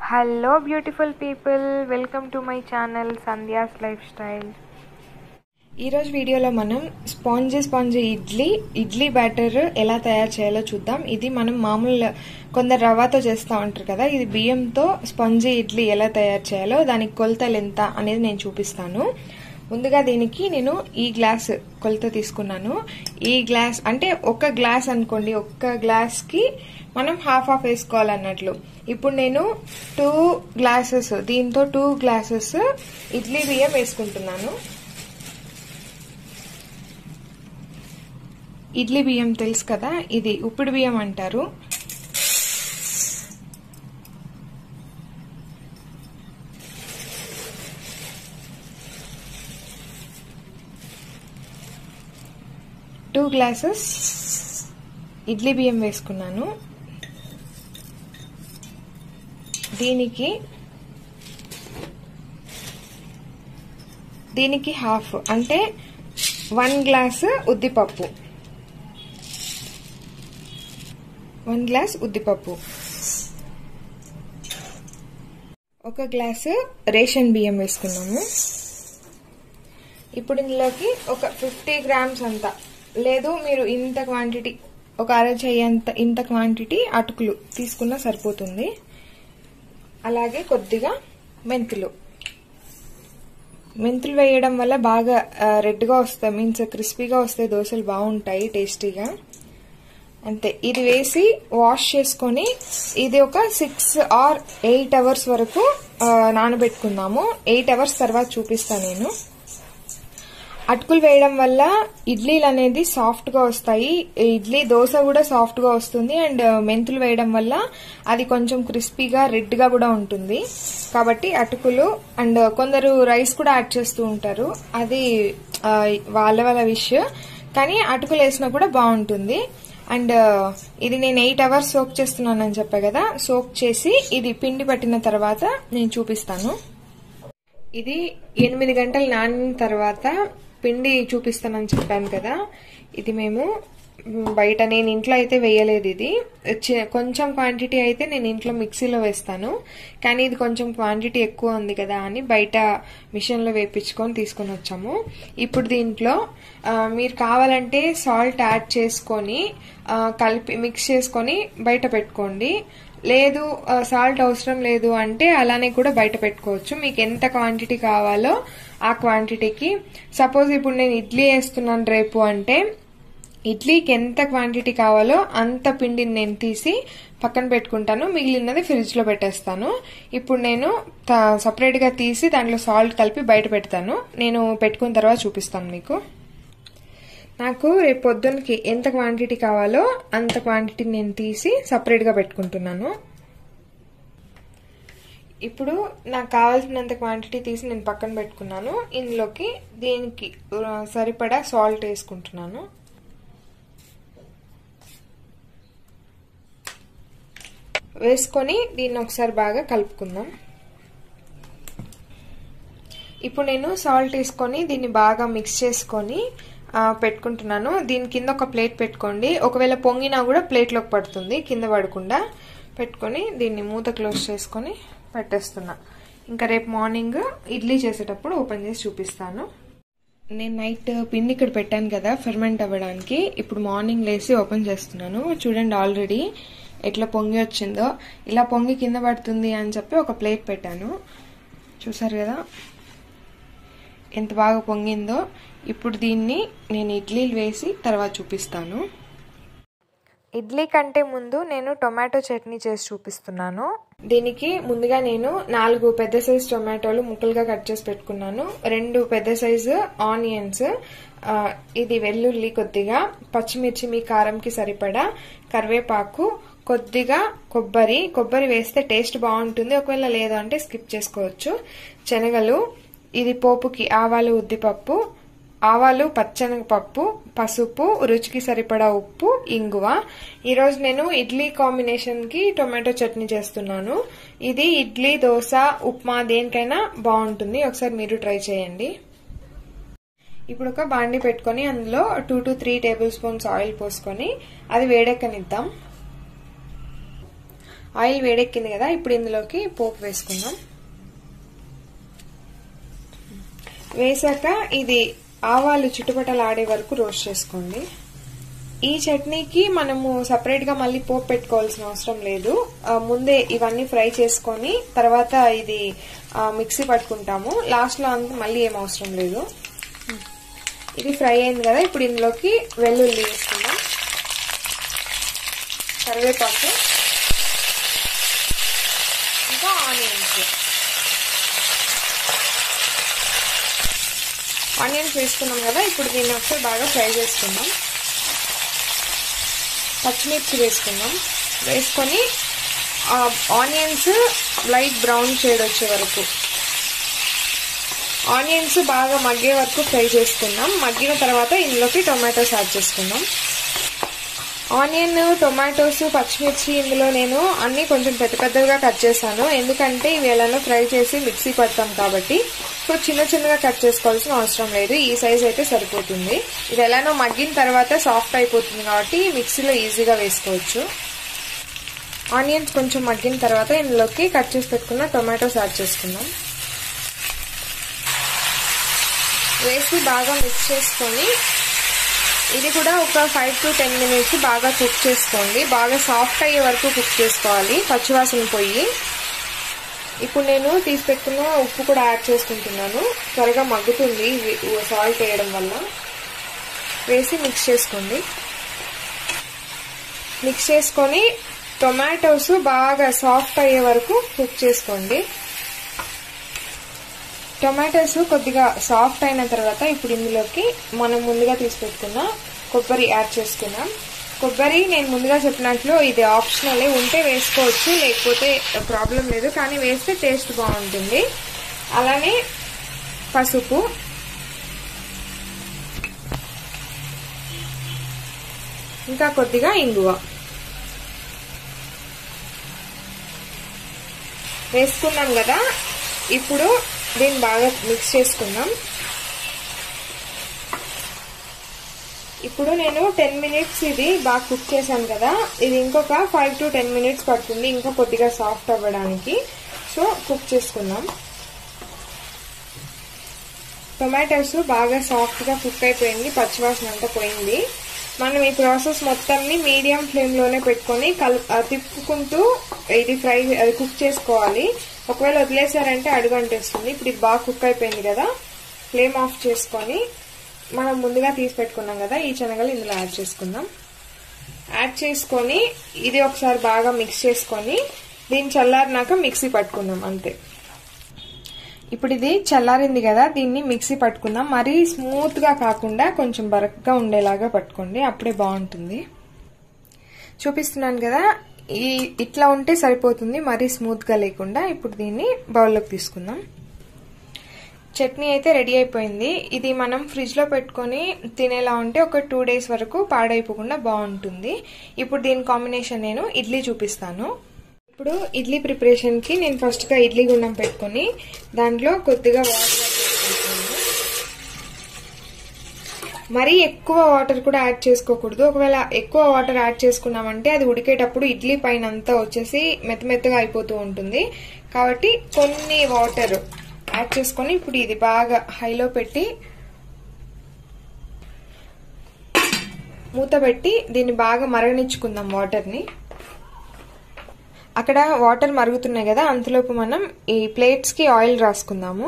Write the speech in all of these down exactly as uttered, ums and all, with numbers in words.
Hello beautiful people, welcome to my channel Sandhya's lifestyle. ఈరోజు వీడియోలో మనం spongy spongy idli idli batter ఎలా తయారు చేయాలో చూద్దాం. ఇది మనం మామూలు కొందరు రవ్వతో చేస్తూ ఉంటారు కదా, ఇది బియ్యంతో స్పాంజీ ఇడ్లీ ఎలా తయారు చేయాలో దానికి కొలతలు ఎంత అనేది నేను చూపిస్తాను. ముందుగా దీనికి నేను ఈ గ్లాస్ కొలత తీసుకున్నాను. ఈ గ్లాస్ అంటే ఒక గ్లాస్ అనుకోండి, ఒక్క గ్లాస్ కి మనం హాఫ్ హాఫ్ వేసుకోవాలన్నట్లు. ఇప్పుడు నేను టూ గ్లాసెస్ దీంతో టూ గ్లాసెస్ ఇడ్లీ బియ్యం వేసుకుంటున్నాను. ఇడ్లీ బియ్యం తెలుసు కదా, ఇది ఉప్పుడు బియ్యం అంటారు. టూ గ్లాసెస్ ఇడ్లీ బియ్యం వేసుకున్నాను. దీనికి దీనికి హాఫ్ అంటే వన్ గ్లాస్ ఉద్దిపప్పు వన్ గ్లాస్ ఉద్దిపప్పు ఒక గ్లాసు రేషన్ బియ్యం వేసుకున్నాము. ఇప్పుడు ఇందులోకి ఒక ఫిఫ్టీ గ్రామ్స్ అంతా, లేదు మీరు ఇంత క్వాంటిటీ ఒక అర చెయ్యంత ఇంత క్వాంటిటీ అటుకులు తీసుకున్నా సరిపోతుంది. అలాగే కొద్దిగా మెంతులు మెంతులు వేయడం వల్ల బాగా రెడ్ గా వస్తాయి, మీన్స్ క్రిస్పీగా వస్తాయి, దోశలు బాగుంటాయి టేస్టీగా. అంతే, ఇది వేసి వాష్ చేసుకొని ఇది ఒక సిక్స్ ఆర్ ఎయిట్ అవర్స్ వరకు నానబెట్టుకుందాము. ఎయిట్ అవర్స్ తర్వాత చూపిస్తాను నేను. అటుకులు వేయడం వల్ల ఇడ్లీలు అనేది సాఫ్ట్ గా వస్తాయి, ఇడ్లీ దోశ కూడా సాఫ్ట్ గా వస్తుంది. అండ్ మెంతులు వేయడం వల్ల అది కొంచెం క్రిస్పీగా రెడ్ గా కూడా ఉంటుంది. కాబట్టి అటుకులు అండ్ కొందరు రైస్ కూడా యాడ్ చేస్తూ ఉంటారు, అది వాళ్ళ వాళ్ళ విష్. కానీ అటుకులు వేసినా కూడా బాగుంటుంది. అండ్ ఇది నేను ఎయిట్ అవర్స్ సోక్ చేస్తున్నానని చెప్పా కదా, సోక్ చేసి ఇది పిండి పట్టిన తర్వాత నేను చూపిస్తాను. ఇది ఎనిమిది గంటలు నానిన తర్వాత పిండి చూపిస్తానని చెప్పాను కదా, ఇది మేము బయట నేను ఇంట్లో అయితే వేయలేదు. ఇది కొంచెం క్వాంటిటీ అయితే నేను ఇంట్లో మిక్సీలో వేస్తాను, కానీ ఇది కొంచెం క్వాంటిటీ ఎక్కువ ఉంది కదా అని బయట మిషన్లో వేపించుకొని తీసుకొని వచ్చాము. ఇప్పుడు దీంట్లో మీరు కావాలంటే సాల్ట్ యాడ్ చేసుకొని కలిపి మిక్స్ చేసుకొని బయట పెట్టుకోండి. లేదు సాల్ట్ అవసరం లేదు అంటే అలానే కూడా బయట పెట్టుకోవచ్చు, మీకు ఎంత క్వాంటిటీ కావాలో ఆ క్వాంటిటీకి. సపోజ్ ఇప్పుడు నేను ఇడ్లీ వేస్తున్నాను రేపు అంటే ఇడ్లీకి ఎంత క్వాంటిటీ కావాలో అంత పిండిని నేను తీసి పక్కన పెట్టుకుంటాను, మిగిలినది ఫ్రిడ్జ్ లో పెట్టేస్తాను. ఇప్పుడు నేను సపరేట్ గా తీసి దాంట్లో సాల్ట్ కలిపి బయట పెడతాను. నేను పెట్టుకున్న తర్వాత చూపిస్తాను మీకు. నాకు రేపు పొద్దున్నకి ఎంత క్వాంటిటీ కావాలో అంత క్వాంటిటీ నేను తీసి సపరేట్ గా పెట్టుకుంటున్నాను. ఇప్పుడు నాకు కావాల్సినంత క్వాంటిటీ తీసి నేను పక్కన పెట్టుకున్నాను. ఇందులోకి దీనికి సరిపడా సాల్ట్ వేసుకుంటున్నాను. వేసుకొని దీన్ని ఒకసారి బాగా కలుపుకుందాం. ఇప్పుడు నేను సాల్ట్ వేసుకొని దీన్ని బాగా మిక్స్ చేసుకొని పెట్టుకుంటున్నాను. దీని కింద ఒక ప్లేట్ పెట్టుకోండి, ఒకవేళ పొంగినా కూడా ప్లేట్లోకి పడుతుంది, కింద పడకుండా పెట్టుకొని దీన్ని మూత క్లోజ్ చేసుకొని పెట్టేస్తున్నా. ఇంకా రేపు మార్నింగ్ ఇడ్లీ చేసేటప్పుడు ఓపెన్ చేసి చూపిస్తాను. నేను నైట్ పిండి ఇక్కడ పెట్టాను కదా ఫెర్మెంట్ అవ్వడానికి, ఇప్పుడు మార్నింగ్ లేసి ఓపెన్ చేస్తున్నాను. చూడండి ఆల్రెడీ ఎట్లా పొంగి వచ్చిందో. ఇలా పొంగి కింద పడుతుంది అని చెప్పి ఒక ప్లేట్ పెట్టాను, చూసారు కదా ఎంత బాగా పొంగిందో. ఇప్పుడు దీన్ని నేను ఇడ్లీలు వేసి తర్వాత చూపిస్తాను. ఇడ్లీ కంటే ముందు నేను టొమాటో చట్నీ చేసి చూపిస్తున్నాను. దీనికి ముందుగా నేను నాలుగు పెద్ద సైజు టొమాటోలు ముక్కలుగా కట్ చేసి పెట్టుకున్నాను, రెండు పెద్ద సైజు ఆనియన్స్, ఇది వెల్లుల్లి కొద్దిగా, పచ్చిమిర్చి మీ కారంకి సరిపడా, కరివేపాకు, కొద్దిగా కొబ్బరి కొబ్బరి వేస్తే టేస్ట్ బాగుంటుంది, ఒకవేళ లేదు అంటే స్కిప్ చేసుకోవచ్చు, శనగలు, ఇది పోపుకి ఆవాలు, ఉద్దిపప్పు, ఆవాలు, పచ్చెనగపప్పు, పసుపు, రుచికి సరిపడా ఉప్పు, ఇంగువ. ఈరోజు నేను ఇడ్లీ కాంబినేషన్ కి టొమాటో చట్నీ చేస్తున్నాను. ఇది ఇడ్లీ, దోశ, ఉప్మా దేనికైనా బాగుంటుంది, ఒకసారి మీరు ట్రై చేయండి. ఇప్పుడు ఒక బాండి పెట్టుకొని అందులో two to three tablespoons oil పోసుకొని అది వేడెక్కనిద్దాం. ఆయిల్ వేడెక్కింది కదా, ఇప్పుడు ఇందులోకి పోపు వేసుకుందాం. వేసాక ఇది ఆవాలు చుట్టుపక్కల ఆడే వరకు రోస్ట్ చేసుకోండి. ఈ చట్నీకి మనము సపరేట్ గా మళ్ళీ పోపు పెట్టుకోవాల్సిన అవసరం లేదు. ముందే ఇవన్నీ ఫ్రై చేసుకొని తర్వాత ఇది మిక్సీ పట్టుకుంటాము. లాస్ట్ లో అంతా మళ్ళీ ఏం అవసరం లేదు. ఇది ఫ్రై అయింది కదా, ఇప్పుడు ఇందులోకి వెల్లుల్లి వేసుకుందాం, కరివేపాకు, ఇంకా ఆనియన్స్. ఆనియన్స్ వేసుకున్నాం కదా, ఇప్పుడు దీన్ని ఒకసారి బాగా ఫ్రై చేసుకుందాం. పచ్చిమిర్చి వేసుకుందాం. వేసుకొని ఆనియన్స్ లైట్ బ్రౌన్ షేడ్ వచ్చే వరకు, ఆనియన్స్ బాగా మగ్గే వరకు ఫ్రై చేసుకుందాం. మగ్గిన తర్వాత ఇందులోకి టొమాటోస్ యాడ్ చేసుకుందాం. ఆనియన్, టొమాటోస్, పచ్చిమిర్చి ఇందులో నేను అన్ని కొంచెం పెద్ద పెద్దగా కట్ చేశాను. ఎందుకంటే ఇవి ఎలానో ఫ్రై చేసి మిక్సీ పడతాం కాబట్టి ఇప్పుడు చిన్న చిన్నగా కట్ చేసుకోవాల్సిన అవసరం లేదు. ఈ సైజ్ అయితే సరిపోతుంది. ఇది ఎలానో మగ్గిన తర్వాత సాఫ్ట్ అయిపోతుంది కాబట్టి మిక్సీలో ఈజీగా వేసుకోవచ్చు. ఆనియన్స్ కొంచెం మగ్గిన తర్వాత ఇందులోకి కట్ చేసి పెట్టుకున్న టొమాటోస్ యాడ్ చేసుకుందాం. వేసి బాగా మిక్స్ చేసుకొని ఇది కూడా ఒక ఫైవ్ టు టెన్ మినిట్స్ బాగా కుక్ చేసుకోండి. బాగా సాఫ్ట్ అయ్యే వరకు కుక్ చేసుకోవాలి, పచ్చివాసన పోయి. ఇప్పుడు నేను తీసి పెట్టుకున్న ఉప్పు కూడా యాడ్ చేసుకుంటున్నాను. త్వరగా మగ్గుతుంది సాల్ట్ వేయడం వల్ల. వేసి మిక్స్ చేసుకోండి. మిక్స్ చేసుకొని టొమాటోస్ బాగా సాఫ్ట్ అయ్యే వరకు కుక్ చేసుకోండి. టొమాటోస్ కొద్దిగా సాఫ్ట్ అయిన తర్వాత ఇప్పుడు ఇందులోకి మనం ముందుగా తీసి పెట్టుకున్న కొబ్బరి యాడ్ చేసుకున్నాం. కొబ్బరి నేను ముందుగా చెప్పినట్లు ఇది ఆప్షనల్, ఉంటే వేసుకోవచ్చు, లేకపోతే ప్రాబ్లం లేదు, కానీ వేస్తే టేస్ట్ బాగుంటుంది. అలానే పసుపు, ఇంకా కొద్దిగా ఇంగువ వేసుకున్నాం కదా. ఇప్పుడు దీన్ని బాగా మిక్స్ చేసుకుందాం. ఇప్పుడు నేను టెన్ మినిట్స్ ఇది బాగా కుక్ చేశాను కదా, ఇది ఇంకొక ఫైవ్ టు టెన్ మినిట్స్ పడుతుంది ఇంకా కొద్దిగా సాఫ్ట్ అవ్వడానికి. సో కుక్ చేసుకుందాం. టొమాటోస్ బాగా సాఫ్ట్ గా కుక్ అయిపోయింది, పచ్చివాసన అంతా పోయింది. మనం ఈ ప్రాసెస్ మొత్తాన్ని మీడియం ఫ్లేమ్ లోనే పెట్టుకొని కల్ తిప్పుకుంటూ ఇది ఫ్రై కుక్ చేసుకోవాలి. ఒకవేళ వదిలేసారంటే అడుగు అంటేస్తుంది. ఇప్పుడు ఇది బాగా కుక్ అయిపోయింది కదా, ఫ్లేమ్ ఆఫ్ చేసుకొని మనం ముందుగా తీసి పెట్టుకున్నాం కదా ఈ శనగలు ఇందులో యాడ్ చేసుకుందాం. యాడ్ చేసుకొని ఇది ఒకసారి బాగా మిక్స్ చేసుకొని దీన్ని చల్లారినాక మిక్సీ పట్టుకుందాం అంతే. ఇప్పుడు ఇది చల్లారింది కదా, దీన్ని మిక్సీ పట్టుకుందాం. మరీ స్మూత్ గా కాకుండా కొంచెం బరక్గా ఉండేలాగా పట్టుకోండి, అప్పుడే బాగుంటుంది. చూపిస్తున్నాను కదా, ఈ ఇట్లా ఉంటే సరిపోతుంది, మరీ స్మూత్ గా లేకుండా. ఇప్పుడు దీన్ని బౌల్లోకి తీసుకుందాం. చట్నీ అయితే రెడీ అయిపోయింది. ఇది మనం ఫ్రిడ్జ్ లో పెట్టుకుని తినేలా ఉంటే ఒక టూ డేస్ వరకు పాడైపోకుండా బాగుంటుంది. ఇప్పుడు దీని కాంబినేషన్ నేను ఇడ్లీ చూపిస్తాను. ఇప్పుడు ఇడ్లీ ప్రిపరేషన్ కి నేను ఫస్ట్ గా ఇడ్లీ గుండం పెట్టుకుని దాంట్లో కొద్దిగా వాటర్ వేసుకుంటాను. మరీ ఎక్కువ వాటర్ కూడా యాడ్ చేసుకోకూడదు. ఒకవేళ ఎక్కువ వాటర్ యాడ్ చేసుకున్నామంటే అది ఉడికేటప్పుడు ఇడ్లీ పైన అంతా వచ్చేసి మెత్త మెత్తగా అయిపోతూ ఉంటుంది. కాబట్టి కొన్ని వాటర్ యాడ్ చేసుకొని ఇప్పుడు ఇది బాగా హైలో పెట్టి మూత పెట్టి దీన్ని బాగా మరగనిచ్చుకుందాం వాటర్ ని. అక్కడ వాటర్ మరుగుతున్నాయి కదా, అంతలోపు మనం ఈ ప్లేట్స్ కి ఆయిల్ రాసుకుందాము.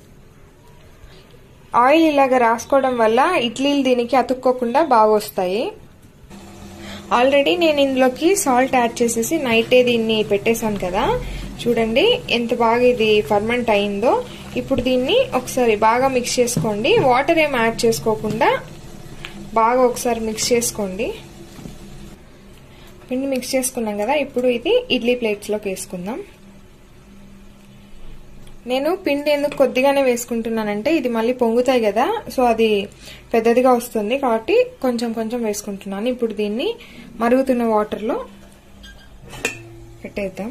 ఆయిల్ ఇలాగ రాసుకోవడం వల్ల ఇడ్లీలు దీనికి అతుక్కోకుండా బాగా వస్తాయి. ఆల్రెడీ నేను ఇందులోకి సాల్ట్ యాడ్ చేసేసి నైటే దీన్ని పెట్టేశాను కదా, చూడండి ఎంత బాగా ఇది ఫర్మెంట్ అయిందో. ఇప్పుడు దీన్ని ఒకసారి బాగా మిక్స్ చేసుకోండి. వాటర్ ఏం యాడ్ చేసుకోకుండా బాగా ఒకసారి మిక్స్ చేసుకోండి. పిండి మిక్స్ చేసుకున్నాం కదా, ఇప్పుడు ఇది ఇడ్లీ ప్లేట్స్ లోకి వేసుకుందాం. నేను పిండి ఎందుకు కొద్దిగానే వేసుకుంటున్నానంటే ఇది మళ్ళీ పొంగుతాయి కదా, సో అది పెద్దదిగా వస్తుంది కాబట్టి కొంచెం కొంచెం వేసుకుంటున్నాను. ఇప్పుడు దీన్ని మరుగుతున్న వాటర్ లో పెట్టేద్దాం.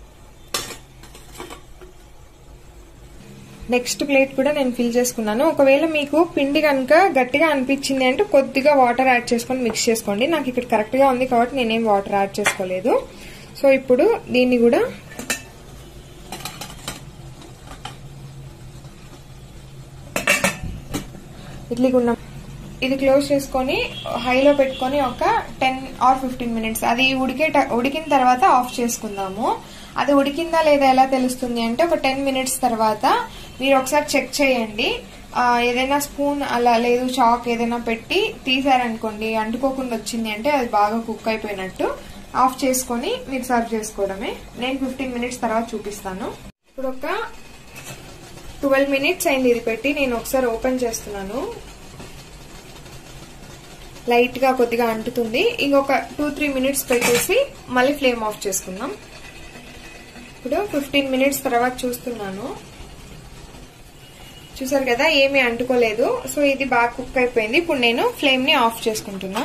నెక్స్ట్ ప్లేట్ కూడా నేను ఫిల్ చేసుకున్నాను. ఒకవేళ మీకు పిండి కనుక గట్టిగా అనిపించింది అంటే కొద్దిగా వాటర్ యాడ్ చేసుకొని మిక్స్ చేసుకోండి. నాకు ఇక్కడ కరెక్ట్ గా ఉంది కాబట్టి నేనేం వాటర్ యాడ్ చేసుకోలేదు. సో ఇప్పుడు దీన్ని కూడా ఇడ్లీ గుండం ఇది క్లోజ్ చేసుకొని హైలో పెట్టుకొని ఒక టెన్ ఆర్ ఫిఫ్టీన్ మినిట్స్ అది ఉడికే ఉడికిన తర్వాత ఆఫ్ చేసుకుందాము. అది ఉడికిందా లేదా ఎలా తెలుస్తుంది అంటే ఒక టెన్ మినిట్స్ తర్వాత మీరు ఒకసారి చెక్ చేయండి. ఏదైనా స్పూన్ అలా లేదు చాక్ ఏదైనా పెట్టి తీసారనుకోండి అంటుకోకుండా వచ్చింది అంటే అది బాగా కుక్ అయిపోయినట్టు. ఆఫ్ చేసుకొని మీరు సర్వ్ చేసుకోవడమే. నేను ఫిఫ్టీన్ మినిట్స్ తర్వాత చూపిస్తాను. ఇప్పుడు ఒక ట్వెల్వ్ మినిట్స్ అయింది ఇది పెట్టి. నేను ఒకసారి ఓపెన్ చేస్తున్నాను. లైట్ గా కొద్దిగా అంటుతుంది. ఇంకొక టూ త్రీ మినిట్స్ పెట్టేసి మళ్ళీ ఫ్లేమ్ ఆఫ్ చేసుకుందాం. ఇప్పుడు ఫిఫ్టీన్ మినిట్స్ తర్వాత చూస్తున్నాను. చూసారు కదా ఏమీ అంటుకోలేదు. సో ఇది బాగా కుక్ అయిపోయింది. ఇప్పుడు నేను ఫ్లేమ్ ని ఆఫ్ చేసుకుంటున్నా.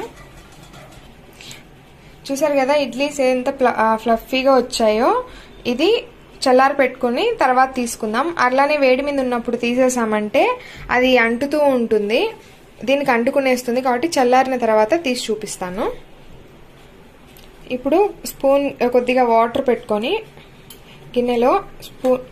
చూసారు కదా ఇడ్లీస్ ఎంత ఫ్లఫీగా వచ్చాయో. ఇది చల్లారి పెట్టుకుని తర్వాత తీసుకుందాం. అలానే వేడి మీద ఉన్నప్పుడు తీసేసామంటే అది అంటుతూ ఉంటుంది, దీనికి అంటుకునేస్తుంది. కాబట్టి చల్లారిన తర్వాత తీసి చూపిస్తాను. ఇప్పుడు స్పూన్ కొద్దిగా వాటర్ పెట్టుకొని గిన్నెలో స్పూన్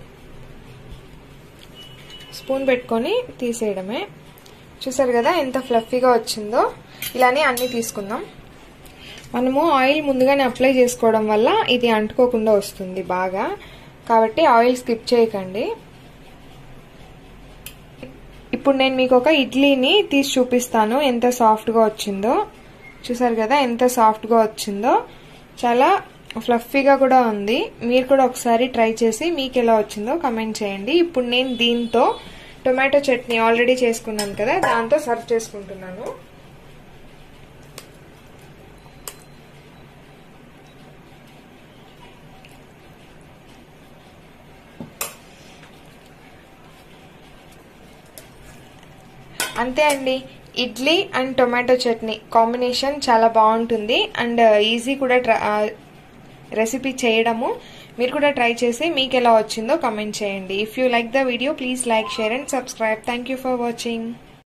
స్పూన్ పెట్టుకొని తీసేయడమే. చూసారు కదా ఎంత ఫ్లఫీగా వచ్చిందో. ఇలానే అన్ని తీసుకుందాం. మనము ఆయిల్ ముందుగానే అప్లై చేసుకోవడం వల్ల ఇది అంటుకోకుండా వస్తుంది బాగా. కాబట్టి ఆయిల్ స్కిప్ చేయకండి. ఇప్పుడు నేను మీకు ఒక ఇడ్లీని తీసి చూపిస్తాను ఎంత సాఫ్ట్ గా వచ్చిందో. చూసారు కదా ఎంత సాఫ్ట్ గా వచ్చిందో. చాలా ఫ్లఫీగా కూడా ఉంది. మీరు కూడా ఒకసారి ట్రై చేసి మీకు ఎలా వచ్చిందో కమెంట్ చేయండి. ఇప్పుడు నేను దీంతో టొమాటో చట్నీ ఆల్రెడీ చేసుకున్నాను కదా దాంతో సర్వ్ చేసుకుంటున్నాను. అంతే అండి, idli and tomato chutney combination చాలా బాగుంటుంది. అండ్ ఈజీ కూడా రెసిపీ చేయడము. మీరు కూడా ట్రై చేసి మీకు ఎలా వచ్చిందో కమెంట్ చేయండి. If you like the video please like, share and subscribe. Thank you for watching.